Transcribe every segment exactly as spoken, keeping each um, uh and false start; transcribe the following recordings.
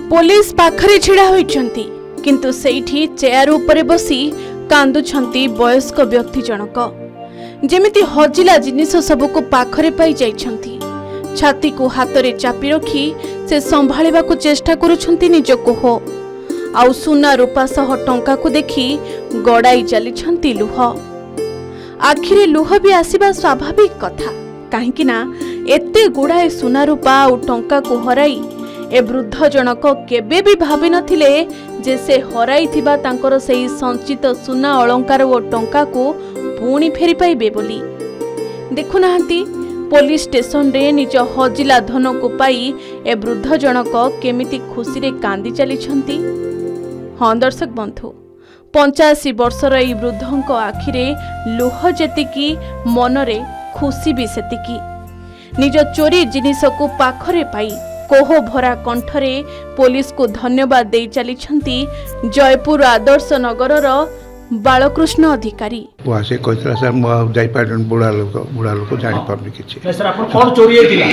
Police पाखरे छिड़ा होइछंती किंतु सेठी chair उपरे बसी कांदुछंती वयस्क व्यक्ति जनक जेमिति हजिला जिनिस सबको पाखरे पाई जाइछंती। छाती को हाथ रे चापी रखी से संभाळिबा को चेष्टा करूछंती निजको हो आउ सुना रूपा सह टंका को देखी गड़ाई चलीछंती लुह। आखिरे लुह भी आसीबा स्वाभाविक कथा काहेकि ना एते गुड़ाए सुना रूपा आउ टंका को हराई ए वृद्ध जनक केबे भी भाबी नथिले जे से हराई थिबा तांकर सेही संचित सुना अलंकार ओ टंका को पुणी फेरी पाइबे बोली। देखु नाहंती पुलिस स्टेशन रे निज हजिला धन को पाई ए वृद्ध जनक केमिति खुशी रे कांदी चलीछंती। हाँ दर्शक बंधु पंचाशी वर्षर ए वृद्धंक आखिरे लुह जेतिकी मनरे खुशी भी सेतिकी। निज चोरी जिनिस को पाखरे पाई कोह भरा कंठरे पुलिस को धन्यवाद दे चलीछंती जयपुर आदर्श नगरर बालकृष्ण अधिकारी। वहां कहता सर मु जाई पारन बुढ़ा लोक बुढ़ा लोक जानि पारनी किछि सर आपन कोन चोरी हेतिला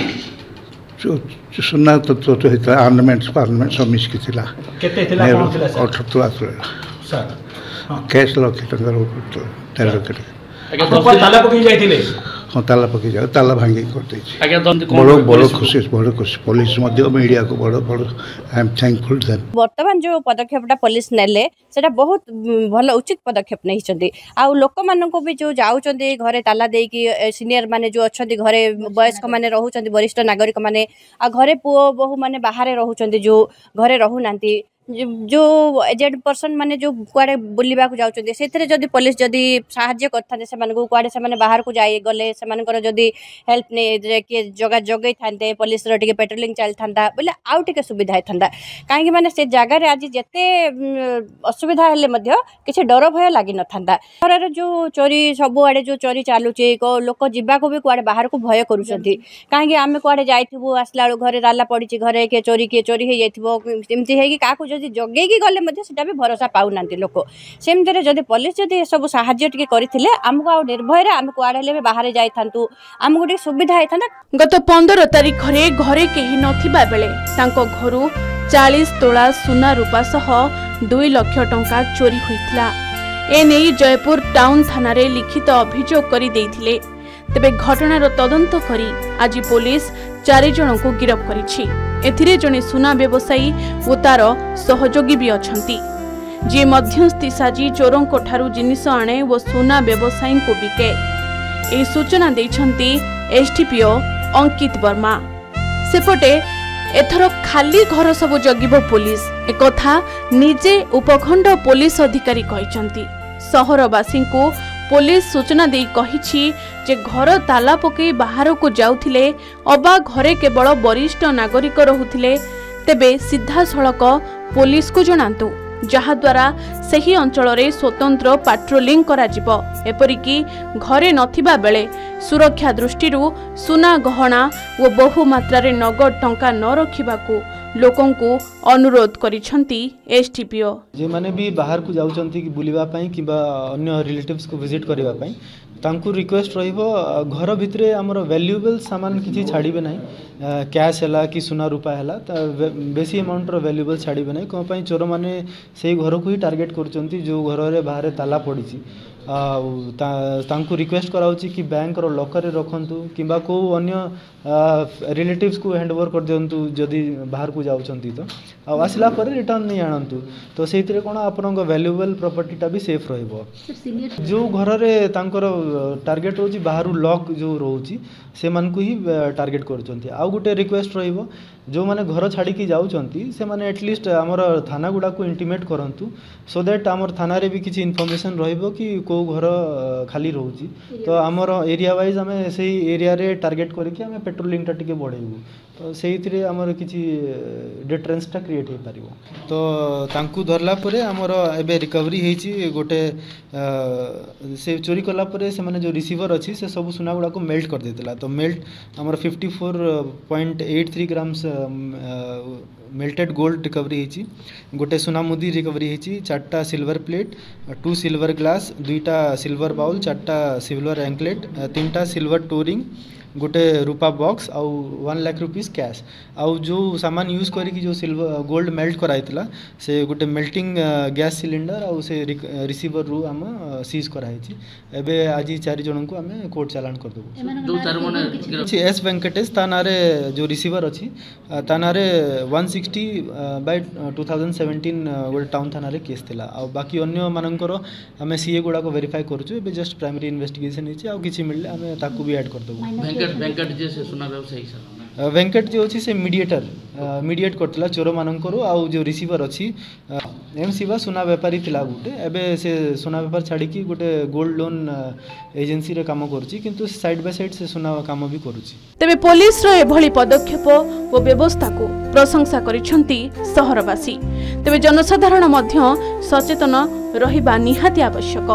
सुना तो तो तो हेता ऑर्नामेंट्स पार्लिमेंट सब मिस किथिला केते थिला कोन थिला सर अठहत्तर आसला सर हां कैश लॉक टंगर तेरह लख अगे तो ताला पकि जाइथिले हाँ ताला पकि जाओ ताला भांगी कर देछि आगे बड़ बड़ खुशी बड़ खुशी पुलिस मध्य मीडिया को बड़ बड़ आई एम थैंकफुल देन। वर्तमान जो पदक्षेपटा पुलिस नेले सेटा बहुत भल उचित पदक्षेप नहीं चंदी आ लोक मानन को भी जो जाउचंदी घरे ताला देई कि सीनियर माने जो अछंदी घरे वयस्क माने रहउचंदी वरिष्ठ नागरिक माने आ घरे पुओ बहु माने बाहरे रहउचंदी जो घरे रहु नांती जो एजेड पर्सन माने जो कुआडे बुलिबा को जाउचंदी सेथरे जदी पुलिस जदी सहाय्य करथांते से माने को कुआडे से माने बाहर को जाई गले से माने कर जदी हेल्प ने जे के जगह जगै थांते पुलिस रो टिके पेट्रोलिंग चल थांदा बोले आउ टिके सुविधा थांदा काहे माने से जगह रे आज जते असुविधा हेले मध्य किछि डर भय लागि न थांदा। घरर जो चोरी सब आडे जो चोरी चालुचे को लोक जिबा को भी कुआडे बाहर को भय करूचंती काहे आमे कुआडे जाइथिबो आसला घरे राला पडिछि घरे के चोरी के चोरी हे जाइथिबो सेमति हे कि काको जदि जगे की गले मध्य सेटा भी भरोसा पाउ नांती लोक सेमते जदि पुलिस जदि सब सहाय्य टिके करिथिले हमको आ निर्भय रे हम कुआडे ले बाहर जाई थांतु हमको टिके सुविधा हे थांदा। गत पंद्रह तारीख रे घरे केही नथिबा बेले तांको घरु चालीस तोला सुना रूपा सह दुई लाख टंका चोरी होइथिला। एने जयपुर टाउन थाना रे लिखित अभियोग करि देइथिले तेबे घटनार तदंत करी आज पुलिस चारि जन को गिरफ्त करिछि। एथिरे जने सुना व्यवसायी ओ तार सहयोगी भी अछंती जे मध्यस्थी साजी चोरों को ठारू जिनिस आणे वो सुना व्यवसायी को बिके। ए सूचना दैछंती एसटीपीओ अंकित वर्मा। सेपटे एथर खाली घर सब जगिबो पुलिस एकथा निजे उपखंड पुलिस अधिकारी कहिसंती। सहरवासी को पुलिस सूचना दे कहिछि जे घर ताला पकई बाहर को जाउथिले अबा घरे केवल वरिष्ठ नागरिक रहुथिले तेबे सीधा सड़क पुलिस को जणांतु जहा द्वारा सही अंचल रे स्वतंत्र पेट्रोलिंग करा जिवो। एपरिकी घरे नथिबा बेले सुरक्षा दृष्टिरु सुना गहना व बहु मात्रा रे नगद टंका न रखिबाकू लोकों को अनुरोध करिसंती एसटीपीओ। जे माने भी बाहर को जाउचंती कि बुलिबा पई किबा अन्य रिलेटिव्स को विजिट करिबा पई तांकु रिक्वेस्ट रहिबो घर भितरे हमर वैल्यूएबल सामान किछि छाड़िबे नै कैश हला कि सुना रूपा हला बेसी अमाउंट रो वैल्यूएबल छाड़िबे नै को पई चोर माने सेही घर को ही टार्गेट करचंती जो घर रे बाहर ताला पड़िछि तांकु रिक्वेस्ट कराउछि कि बैंक रो लॉकर रे रखंतु किबा को अन्य रिलेटिव्स को हैंडओवर कर दियंतु जदी बाहर को जाउचंती तो आ आसला पर रिटर्न नहीं आणंतु तो सेहितरे कोन आपन वैल्यूएबल प्रॉपर्टी टा भी सेफ रहइबो। जो घर रे तांकर टार्गेट होची बाहर लॉक जो रहउची से मन को ही टार्गेट करचंती। आ गुटे रिक्वेस्ट रहइबो जो माने घर छाड़ी की जाउचंती से माने एटलीस्ट हमर थाना गुडा को इंटीमेट करंतु सो दैट हमर थाना रे भी किछि इन्फॉर्मेशन रहइबो कि को घर खाली रहउची तो हमर एरिया वाइज हमें सेही एरिया रे टार्गेट करके हमें पेट्रोलिंग टा टिके बढ़ेबू तो सेहितरे हमर किछि डिटरेंस टा क्रिएट हे पारिबो। तो तांकु धरला परे हमर एबे रिकवरी हेची गोटे से चोरी कला परे से माने जो रिसीवर अछि से सब सुना गुडा को मेल्ट कर देतला तो मेल्ट हमर चौवन पॉइंट आठ तीन ग्राम्स मेल्टेड गोल्ड रिकवरी हेची गोटे सुना मुदी रिकवरी हेची चारटा silver plate two silver glass दुईटा सिल्वर बाउल चारटा सिल्वर एंकलेट तीनटा सिल्वर टोरिंग गोटे रूपा बॉक्स आउ वन लाख रुपीज कैश आउ जो सामान यूज करी जो सिल्वर गोल्ड मेल्ट कराइला से गोटे मेल्टिंग गैस सिलिंडर आउ से रिसीवर रु आम सीज कराई एबे आज चार जन को आम कोर्ट चालान कर देबो। एस वेंकटेश ता नारे जो रिसीवर अच्छी ता नारे one sixty by two thousand seventeen गोटे टाउन थाना रे केस थिला आ बाकी अन्य मानकर आम सीए गुड़ा को वेरीफाई करूछु एबे जस्ट प्राइमरी इन्वेस्टिगेशन हिची आ किछि मिलले आम ताकू भी ऐड कर देबो। वेंकट वेंकट जे से सुना व्यवसायी सर वेंकट जो अच्छी से मीडिएटर मीडिएट करथिला चोर मानकर आउ जो रिसीवर अच्छी एम शिवा सुना व्यापारी थिला गोटे एबे से सुना व्यापार छाड़ी की गोटे गोल्ड लोन एजेंसी रे काम करूची किंतु साइड बाय साइड से सुना काम भी करूची। तेबे पुलिस रो एभली पदक्षेप ओ व्यवस्था को प्रशंसा करिसंती सहरवासी। तेबे जनसाधारण मध्य सचेतन रहिबा निहाती आवश्यक।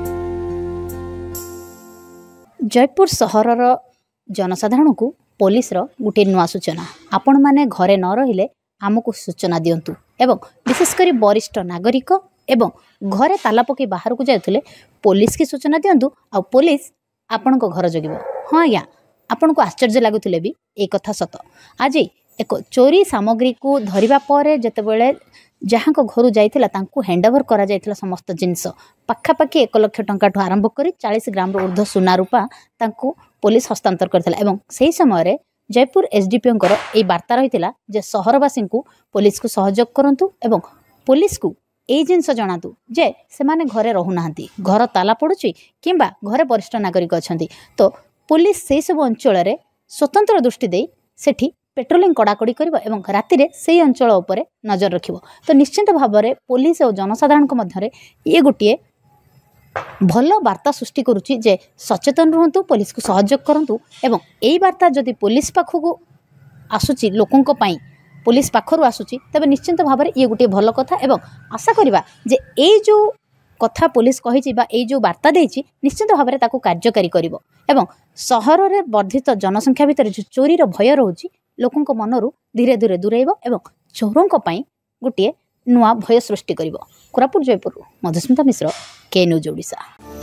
जयपुर सहरर जनसाधारण को पुलिस रो गोटे नुआ सूचना आपण माने घरे न रहिले आमको सूचना दियंतु एवं विशेषकर वरिष्ठ नागरिक एवं घरे ताला पकई बाहर को जाउथिले पुलिस की सूचना दियंतु आ पुलिस आपण को घर जगिबो। हाँ आज्ञा आपण को आश्चर्य लागुथिले भी ए कथा सत। आज एक चोरी सामग्री को धरिबा परे जतेबेले जहाँ को घर जाइथिला तांको हैंडओवर करा जाइथिला समस्त जिनस पाखापाखि एक लक्ष टंका ठू आरंभ करी चालीस ग्राम रो ऊर्ध्व सुना रूपा तांको पुलिस हस्तांतर करथिला एवं सही समय रे जयपुर एसडीपीओ कर ए वार्ता रहिथिला जे सहरवासी को पुलिस को सहयोग करंतु एवं पुलिस को ए जिनस जणातु जे से माने घरे रहु नाहंती घर ताला पड़ुची किंबा घरे वरिष्ठ नागरिक अछंती तो पुलिस से सब अंचल रे स्वतंत्र दृष्टि दे सेठी पेट्रोलिंग कड़ाकड़ी कर एवं राति रे से अंचल उपरे नजर रखिबो। तो निश्चित भाव में पुलिस और जनसाधारण मध्य ये गोटे भल वार्ता सृष्टि करुच्ची जे सचेतन रुहतु पुलिस को सहयोग करंतु एवं यही वार्ता जदि पुलिस पाखक आसुची लोकों पाई पुलिस पाखरु आसुची तबे निश्चित भाव में ये गोटे भल कथा एवं आशा करिबा जे ए जो कथा पुलिस कही ए जो वार्ता देछि निश्चित भाव में ताकू कार्यकारी करिवो एवं सहर रे वर्धित जनसंख्या भितर जो चोरीर भय रोची लोकों मनरू धीरे धीरे दूरेब एवं चोरों गोटे नुआ भय सृष्टि करिवो। कोरापुट जयपुर मधुस्मिता मिश्र के न्यूज ओडिशा।